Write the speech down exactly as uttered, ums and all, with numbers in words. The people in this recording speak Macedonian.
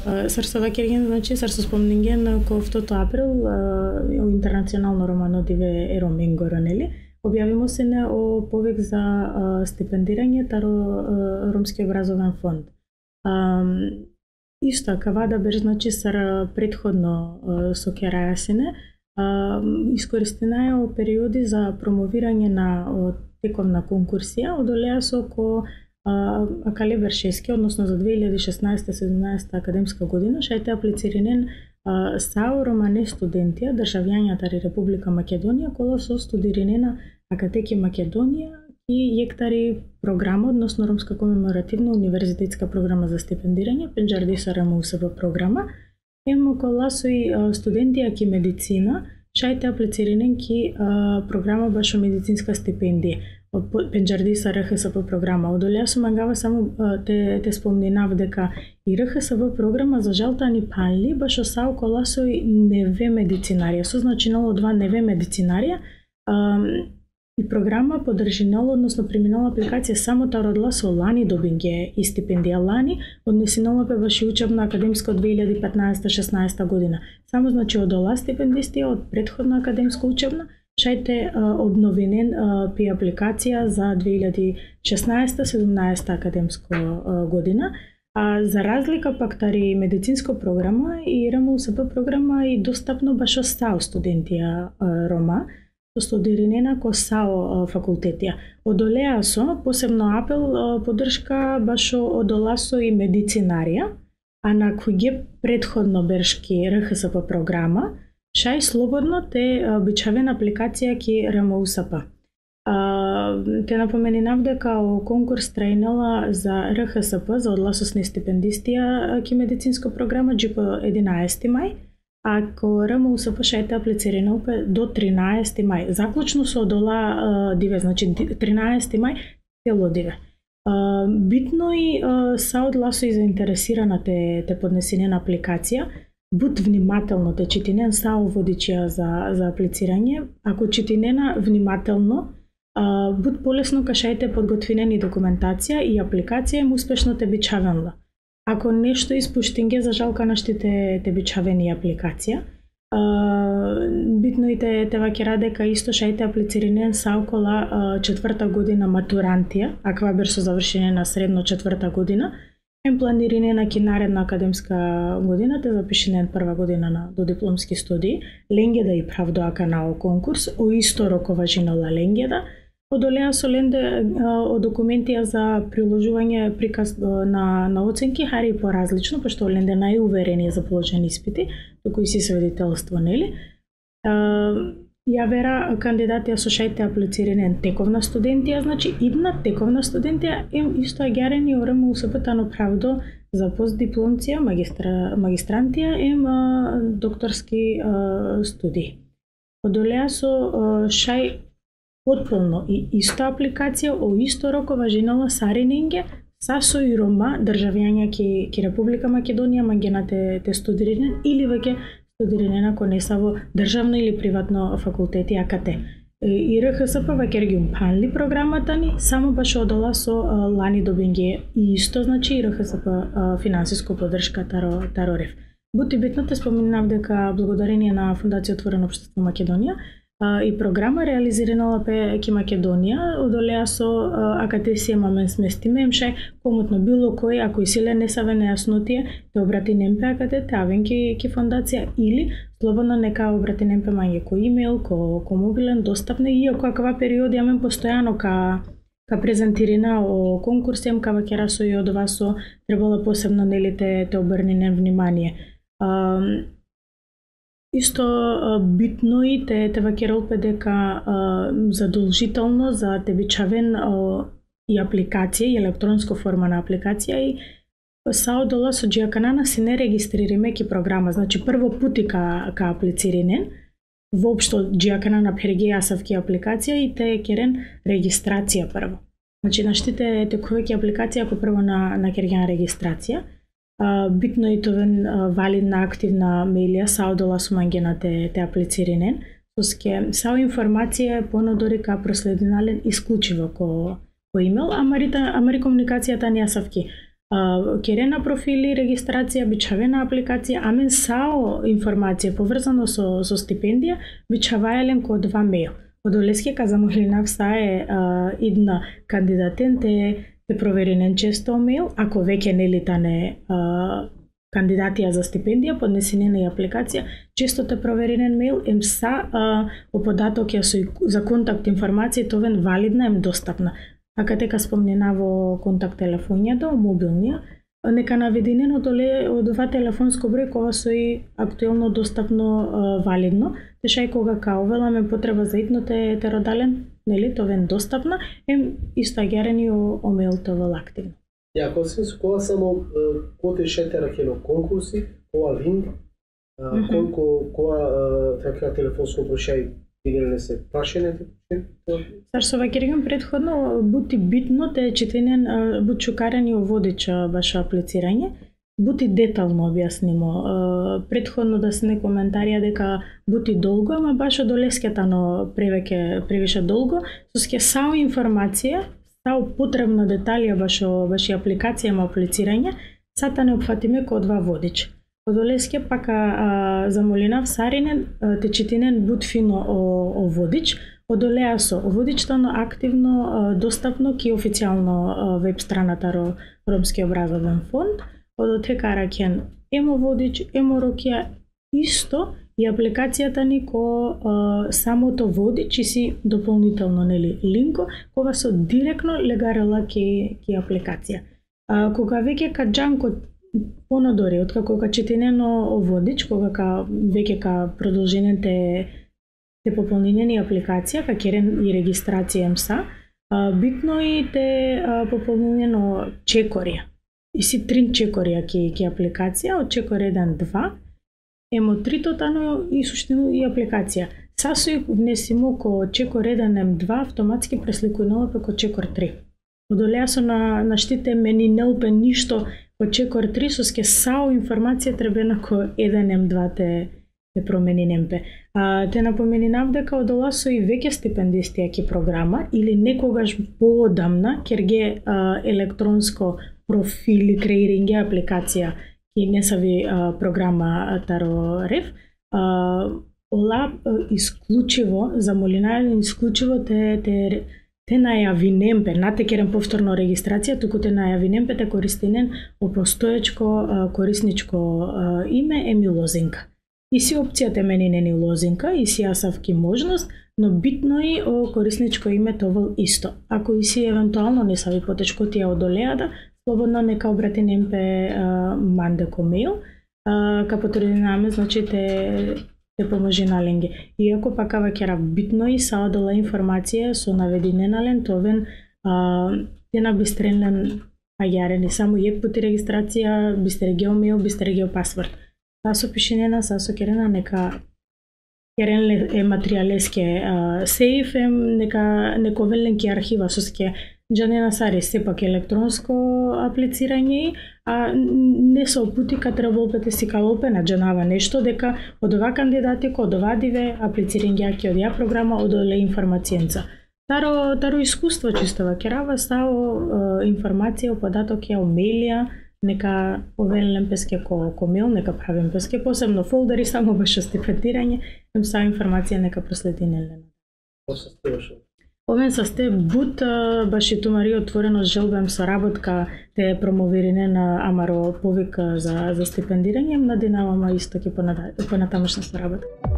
Срсова Кирген, значи, срсо спомнинген ко втото април, интернационално романодиве Ероменгоро, нели? Објавимо се на о повик за стипендирање таро Ромски образовен фонд. Исто, кавада беш, значи, сар предходно со Керајасине, искористена е о периоди за промовирање на тековна конкурсија, одолеа со ко Акале Вершески, односно за две илјади и шеснаеста седумнаесета академска година, шајте аплициринен сао романе студентија, државјањата ри Република Македонија, кола со студиринена Акатеки Македонија и јектари програма, односно Ромска комеморативна универзитетска програма за стипендирање, Пенџардиса РМУСБ програма, емо кола со и студентија ки медицина, шајте аплициринен ки програма башо медицинска стипендија. Пенџардиса РХСП програма. Одолеа со мангава само те, те спомнинав дека и РХСП програма за жалтани панли башо сао кола со и неве медицинарија. Со значинало два неве медицинарија и програма подржинало, односно преминала апликација само та родила со лани добинге и стипендија лани, однесинала бе баш и учебна академска од две илјади и петнаесета шеснаесета година. Само значи одола стипендистија од претходна академска учебна, шајте обновинен пи апликација за две илјади и шеснаесета седумнаесета академско година. А за разлика пак тари медицинска програма и РМУСП програма и достапно башо САО студентија Рома, со студиринена ко САО факултетија. Одолеа со посебно апел поддршка башо одола со и медицинарија, а на кој ги предходно бершки РХСП програма, шај слободно те обичавен апликација ки РМУСП. Те напоменинав дека о конкурс трајнала за РХСП за одласосни стипендистија ки медицинска програма џипо единаесети мај, а ко РМУСП шајте аплицирано до тринаесети мај. Заклучно со одола диве, значи тринаесети мај цело диве. Битно и са одласо и заинтересирана те, те поднесенена апликација. Буд внимателно те читинен сао водичија за, за аплицирање. Ако читинена внимателно, буд полесно кашајте подготвинени документација и апликација им успешно те бичавенла. Ако нешто испуштинге, за жал канаштите те бичавени апликација. Битно и те, те вакера дека исто шајте аплициринен сао кола четврта година матурантија, аква бер со завршење на средно четврта година, ем планиринена ки наредна академска година, те запишенен прва година на додипломски студии, ленгеда и правдоака на о конкурс, о исто роковажинала ленгеда, одолеа со ленде о документија за приложување приказ на, на оценки, хари и поразлично, пошто ленде најуверени за положени испити, току и си свидетелство, нели? Ја вера кандидатија со шајте аплициринен тековна студентија, значи идна тековна студентија ем исто агјарени орем усепетано правдо за постдипломција, магистра, магистрантија ем докторски а, студии. Одолеа со а, шај потполно и иста апликација о исто роко важинала сариненге са со и Рома државјања ки, ки Република Македонија мангенате те студиринен или веќе студиринена ко не са во државно или приватно факултети АКТ. И РХСП веќе ги умпанли програмата ни, само баш одола со лани добинге и исто значи и РХСП финансиско поддршка таро, тарорев. Бути битно те споменав дека благодарение на Фондација Отворено општество Македонија и програма реализирана пе ки Македонија, одолеа со АКТ си имаме сместиме, имшај комотно било кој, ако и силе не саве нејаснотија, те обрати немпе АКТ, те авен ки, ки фондација, или слободно нека обрати немпе мање ко имейл, ко, ко мобилен, достапне, иако аква периоди јамен постојано ка, ка презентирина о конкурсем, ка вакера со и од вас со требало посебно нели те, те обрнинен внимание. Uh, Исто битно и те, те вакеролпе дека uh, задолжително за тебичавен uh, и апликација, и електронско форма на апликација и са одола со джиаканана си не регистририме ки програма, значи прво пути ка, ка аплициринен, воопшто джиаканана пергејасав ки апликација и те керен регистрација прво. Значи наштите те кој апликација ако прво на, на керген регистрација. Uh, битно и товен uh, валидна активна мејлија са одола со мангена те, те аплициринен, соске сао информација понадори ка прослединален исклучиво ко, ко имейл, а мари комуникацијата не јасавки керена профили, регистрација, бичавена апликација, амен сао информација поврзано со, со стипендија, бичаваелен ко два мейл. Одолеске ка замолинав са е идна кандидатен те, те проверенен често мейл, ако веќе нели тане кандидатија за стипендија, поднесенена и апликација, често те проверенен мейл, ем са о податок ја со за контакт информација, товен валидна, ем достапна. А каде ка спомненаво контакт телефонијата, мобилнија, нека наведенен одоле од ова телефонско број кога со и актуелно достапно валидно, тешај кога каувеламе потреба за итно те, те родален, нели, товен достапна, ем исто агерени о, о мейл товел активно. Ја, кога се кога само коте шетера кено конкурси, кога линк, колку кога така телефонско прашај играле се прашањето? Сар со вакеригам предходно бути битно те четенен бут чукарени оводич баш аплицирање, бути детално објаснимо. Предходно да се не коментарија дека бути долго, ама баш од олескетано превеќе превише долго, со ске сао информација, сао потребна деталија баш баш и апликација ма аплицирање, сата не опфатиме ко два водич. Од олеске пака замолинав саринен те четенен бут фино о, о водич, од олеа со водичтано активно достапно ки официјално веб страната ро Ромски образовен фонд, од отекара кен емо водич, емо рокија, исто и апликацијата ни ко а, самото водич и си дополнително нели линко, кога со директно легарела ки ки апликација. А, кога веќе ка джанко понадори, откако ка четенено о водич, кога ка веќе ка продолжените те пополнени апликација, ка керен и регистрација МСА, битно и те пополнено чекорија. И си трин чекорија ки, ки апликација, од чекор еден два, емо трито тано и суштино и апликација. Сасој внесимо ко чекор еден ем два, автоматски пресликујнало преко чекор три. Одолеа со на, на штите мени не упе ништо ко чекор три, со ске сао информација требена ко еден ем два те те промени немпе. А, те напоменинав дека одола со и веќе стипендисти ки програма или некогаш поодамна кер ге а, електронско профили креиринге апликација ки не сави а, програма Таро Реф. А, ола а, исклучиво замолинаја исклучиво те те те најави немпе, нате керен повторно регистрација, туку те најави немпе те користинен опростоечко а, корисничко а, име еми лозинка. И си опцијата мени нени лозинка, и си јасавки можност, но битно и о корисничко име товел исто. Ако и си евентуално не сави потешко тие одолеада, слободно нека обрати немпе манде ко мейл, ка потрудинаме, значи те, те поможи на ленге. Иако пака вакера битно и са одола информација со навединенален товен те на бистренлен агјарени, само јек пути регистрација, бистрегео мейл, бистрегео пасворд. Са со пишенена, са со керена, нека керен е материјалеске сейф, е нека нековелен ки архива, со ске джанена сари сепак електронско аплицирање, а не се опути ка треболпете си калопе на джанава нешто, дека од ова кандидати, од ова диве аплицирање ки од ја програма, од оле информацијенца. Таро, таро искуство чисто вакерава, сао информација, податок ја, мејлија, нека овелен песке ко, ко мейл, нека правим песке, посебно фолдери, само баш стипендирање, им са информација нека проследи нелена. Овен састе бут баш и тумари отворено желбем со работка те промовиране на Амаро повик за, за стипендирање, надинавама исто ке понатамошна со работка.